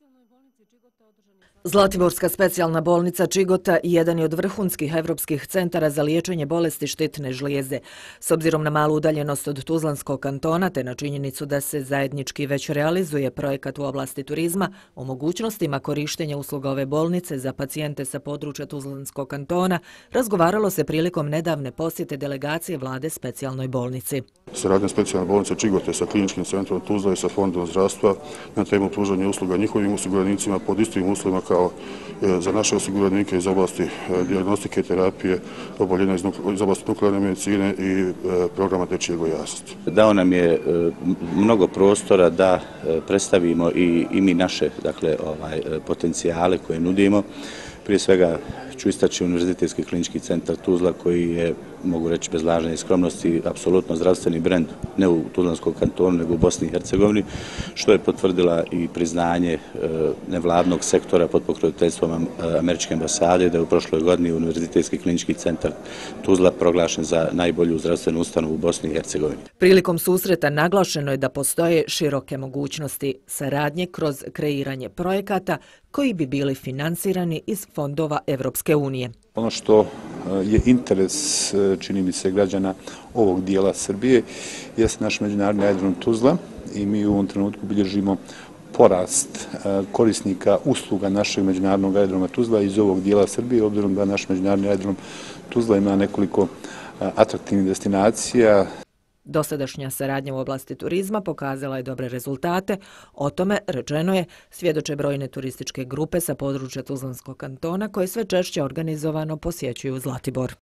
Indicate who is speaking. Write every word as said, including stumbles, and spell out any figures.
Speaker 1: Zlatiborska specijalna bolnica Čigota jedan je od vrhunskih evropskih centara za liječenje bolesti štitne žlijezde. S obzirom na malu udaljenost od Tuzlanskog kantona te na činjenicu da se zajednički već realizuje projekat u oblasti turizma, o mogućnostima korištenja usluga ove bolnice za pacijente sa područja Tuzlanskog kantona razgovaralo se prilikom nedavne posjete delegacije vlade specijalnoj bolnici.
Speaker 2: Saradnja specijalne bolnice Čigote sa kliničkim centrom Tuzla i sa fondom zdravstva na temu pružanja usluga njihovim osiguranicima pod istim uslovima kao za naše osiguranike iz oblasti dijagnostike, terapije, oboljenja iz oblasti nuklearne medicine i programa dečije gojaznosti.
Speaker 3: Dao nam je mnogo prostora da predstavimo i, i mi naše dakle, ovaj, potencijale koje nudimo. Prije svega ću istaći Univerzitetski klinički centar Tuzla koji je, mogu reći bez lažne skromnosti, apsolutno zdravstveni brend, ne u Tuzlanskom kantonu, nego u Bosni i Hercegovini, što je potvrdila i priznanje nevladnog sektora pod pokroviteljstvom Američke ambasade, da je u prošloj godini Univerzitetski klinički centar Tuzla proglašen za najbolju zdravstvenu ustanovu u Bosni i Hercegovini.
Speaker 1: Prilikom susreta naglašeno je da postoje široke mogućnosti saradnje kroz kreiranje projekata koji bi bili finansirani iz fondova Evropske unije.
Speaker 4: Ono što je interes, čini mi se, građana ovog dijela Srbije jest naš međunarodni aerodrom Tuzla i mi u ovom trenutku bilježimo porast korisnika usluga našeg međunarodnog aerodroma Tuzla iz ovog dijela Srbije, obzirom da naš međunarodni aerodrom Tuzla ima nekoliko atraktivnih destinacija.
Speaker 1: Dosadašnja saradnja u oblasti turizma pokazala je dobre rezultate. O tome, rečeno je, svjedoče brojne turističke grupe sa područja Tuzlanskog kantona koje sve češće organizovano posjećuju Zlatibor.